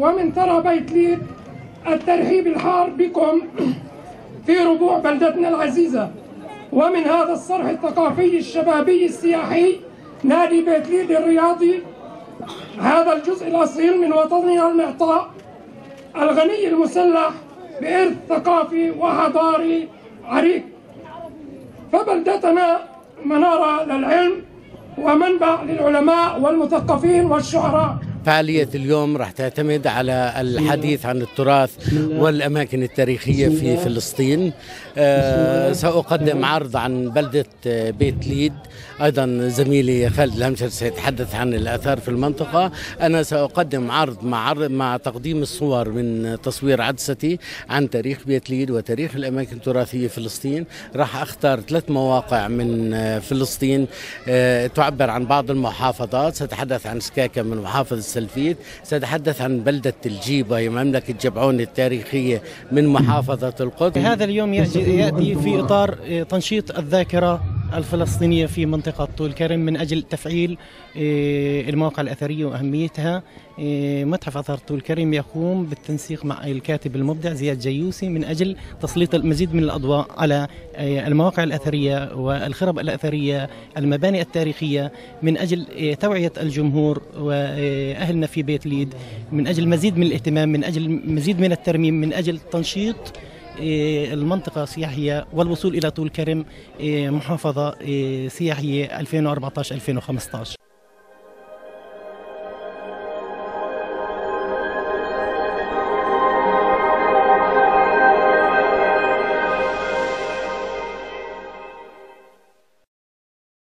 ومن ترى بيت ليد الترحيب الحار بكم في ربوع بلدتنا العزيزة. ومن هذا الصرح الثقافي الشبابي السياحي نادي بيت ليد الرياضي، هذا الجزء الأصيل من وطننا المعطاء الغني المسلح بإرث ثقافي وحضاري عريق. فبلدتنا منارة للعلم ومنبع للعلماء والمثقفين والشعراء. فعالية اليوم راح تعتمد على الحديث عن التراث والأماكن التاريخية في فلسطين. سأقدم عرض عن بلدة بيت ليد، أيضا زميلي خالد الهمشري سيتحدث عن الآثار في المنطقة. أنا سأقدم عرض مع تقديم الصور من تصوير عدستي عن تاريخ بيت ليد وتاريخ الأماكن التراثية في فلسطين. راح أختار 3 مواقع من فلسطين تعبر عن بعض المحافظات. سأتحدث عن سكاكا من محافظة سلفيت، سأتحدث عن بلدة الجيب وهي مملكة جبعون التاريخية من محافظة القدس. هذا اليوم يأتي في إطار تنشيط الذاكرة الفلسطينية في منطقة طول كرم من أجل تفعيل المواقع الأثرية وأهميتها. متحف آثار طول كرم يقوم بالتنسيق مع الكاتب المبدع زياد جيوسي من أجل تسليط المزيد من الأضواء على المواقع الأثرية والخرب الأثرية، المباني التاريخية، من أجل توعية الجمهور وأهلنا في بيت ليد، من أجل مزيد من الاهتمام، من أجل مزيد من الترميم، من أجل تنشيط المنطقة السياحية والوصول إلى طول كرم محافظة سياحية 2014-2015.